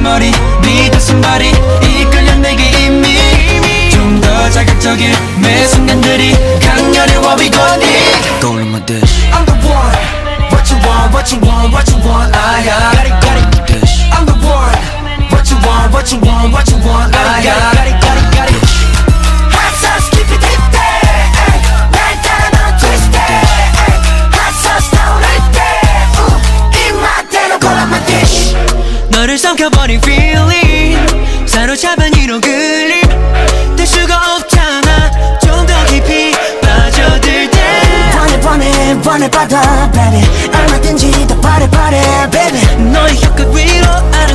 머리 네 가슴발이 이끌려 내게 이미 좀 더 자극적인 매 순간들이 강렬해 what we gon' need 떠오른 my dish I'm the one what you want what you want what you want I got it got it dish I'm the one what you want what you want what you want I got it got it got it hot sauce keep it hip there 날 따라 넌 twisted hot sauce 떠오를 때 입맛대로 골라 my dish 너를 삼켜버린 feeling 사로잡은 이런 그림 될 수가 없잖아 좀 더 깊이 빠져들 때 원해 받아 baby 얼마든지 더 바래 baby 너의 혀끝 위로